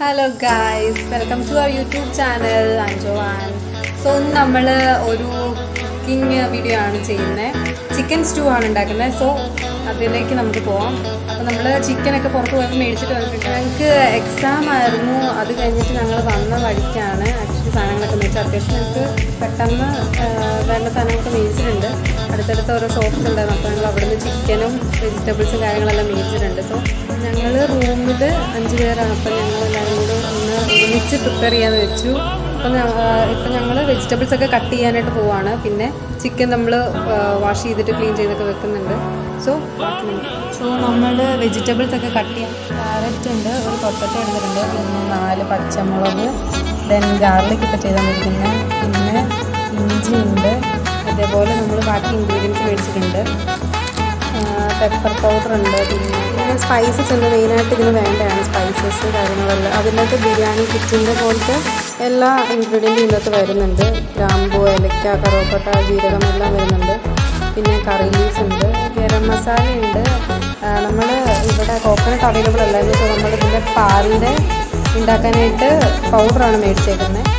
Hello guys, welcome to our YouTube channel. I'm Joanne. So നമ്മൾ ഒരു cooking video ആണ് ചെയ്യുന്നത്. ചിക്കൻ സ്റ്റൂ ആണ് ഉണ്ടാക്കുന്നത്. സോ അതിലേക്ക് നമുക്ക് പോവാം. അപ്പോൾ നമ്മൾ ചിക്കൻ ഒക്കെ പുറത്ത് പോയപ്പോൾ മേടിച്ചിട്ട് വന്നിട്ടുണ്ട്. ഞങ്ങൾക്ക് എക്സാം ആയിരുന്നു. അത് കഴിഞ്ഞിട്ട് ഞങ്ങൾ വന്ന വഴിക്കാണ് ആക്ച്വലി സാധനങ്ങളൊക്കെ മേടിച്ചത്. അത്യാവശ്യം ഞങ്ങൾക്ക് പെട്ടെന്ന് വേണ്ട സാധനങ്ങളൊക്കെ മേടിച്ചിട്ടുണ്ട്. അടുത്തടുത്ത ഓരോ ഷോപ്സ് ഉണ്ടായിരുന്നു. അപ്പോൾ ഞങ്ങൾ അവിടെ നിന്ന് ചിക്കനും വെജിറ്റബിൾസും കാര്യങ്ങളെല്ലാം മേടിച്ചിട്ടുണ്ട്. സോ ഞങ്ങൾ റൂമിൽ 5 പേരാണ്. അപ്പോൾ ഞങ്ങൾ എല്ലാവരും കൂടെ ഒന്ന് ഒരുമിച്ച് പ്രിപ്പയർ ചെയ്യാമെന്ന് വെച്ചു. ഇപ്പം ഞങ്ങൾ വെജിറ്റബിൾസ് ഒക്കെ കട്ട് ചെയ്യാനായിട്ട് പോവാണ്. പിന്നെ ചിക്കൻ നമ്മൾ വാഷ് ചെയ്തിട്ട് ക്ലീൻ ചെയ്തൊക്കെ വെക്കുന്നുണ്ട്. സോ നമ്മൾ വെജിറ്റബിൾസ് ഒക്കെ കട്ട് ചെയ്യാൻ ക്യാരറ്റ് ഉണ്ട്, ഒരു പൊട്ടറ്റോ എടുത്തിട്ടുണ്ട്, പിന്നെ 4 പച്ചമുളക്, ദെൻ ഗാർലിക് ഇപ്പോൾ ചെയ്തുകൊണ്ടിരിക്കുന്നത്, പിന്നെ ഇഞ്ചി ഉണ്ട്. അതേപോലെ നമ്മൾ ബാക്കി ഇൻഗ്രീഡിയൻസ് മേടിച്ചിട്ടുണ്ട്. പെപ്പർ പൗഡർ ഉണ്ട്. പിന്നെ സ്പൈസസ് ഉണ്ട്. മെയിനായിട്ട് ഇതിന് വേണ്ടതാണ് സ്പൈസസ് കാര്യങ്ങളെല്ലാം. അതിനകത്ത് ബിരിയാണി കിറ്റിൻ്റെ പോലത്തെ എല്ലാ ഇൻഗ്രീഡിയൻറ്റും ഇതിനകത്ത് വരുന്നുണ്ട്. ഗ്രാമ്പൂ, ഏലക്ക, കറുവപ്പട്ട, ജീരകം എല്ലാം വരുന്നുണ്ട്. പിന്നെ കറി ലീവ്സ് ഉണ്ട്, ഗരം മസാല ഉണ്ട്. നമ്മൾ ഇവിടെ കോക്കനട്ട് അവൈലബിൾ അല്ലായിരുന്നു. സോ നമ്മൾ ഇതിൻ്റെ പാലിൻ്റെ ഉണ്ടാക്കാനായിട്ട് പൗഡറാണ് മേടിച്ചേക്കുന്നത്.